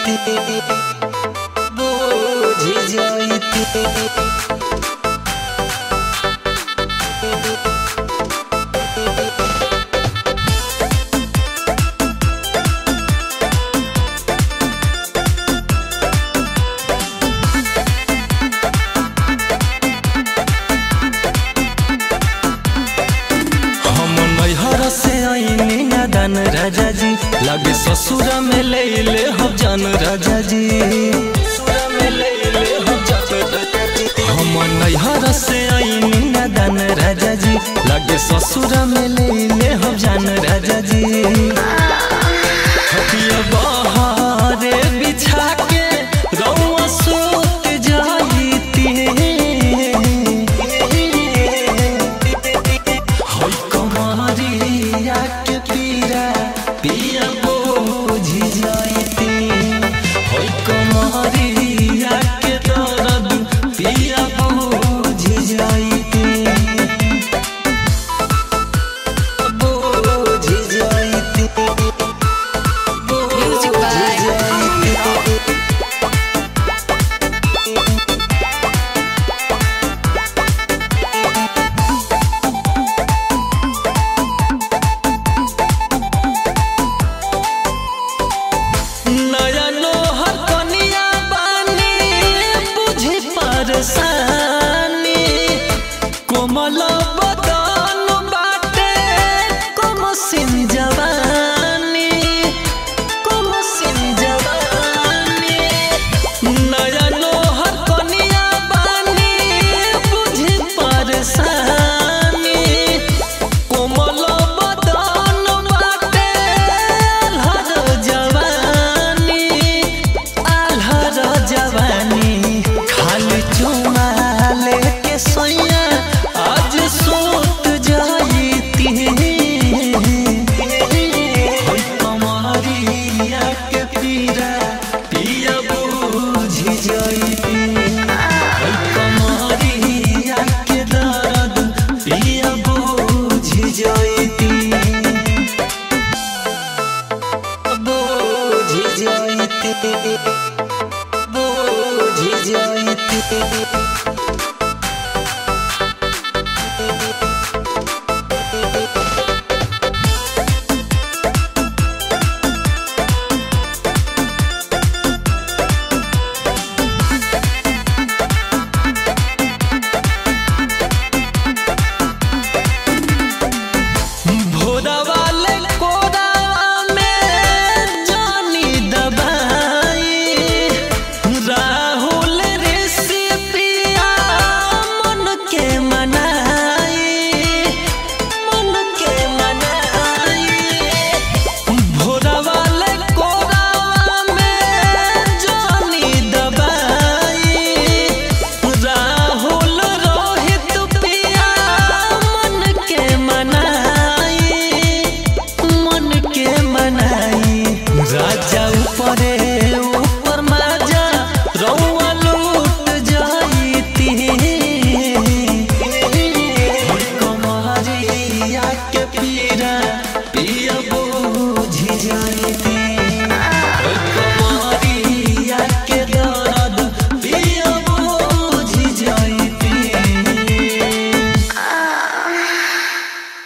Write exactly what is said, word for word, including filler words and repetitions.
राजा जी लगे ससुरा में ले ले हो जान राजा जी ससुरा में ले ले हो जान राजा जी हम नैहर से आईनी नादान राजा जी लगे ससुरा में ले ले हो जान राजा जी खटिया बहारे बिछा के रौआ सोत जाईती होय कमरिया के पीरा पिया बोझी जाईती होय कमरिया के दर्द पिया बोझी जाईती बोझी जाईती बोझी जाईती कोमल बदन बाटे कमसिन जवानी कमसिन जवानी नया लोहर कनिया बानी बुझी परेशानी कोमल बदन बाटे आल्हर जवानी आल्हर जवानी खाली चुमा लेके सोया आज सोत जाईती होय कमरिया के पीरा पिया बोझी जाईती होय कमरिया के दर्द पिया बोझी जाईती बोझी जाईती।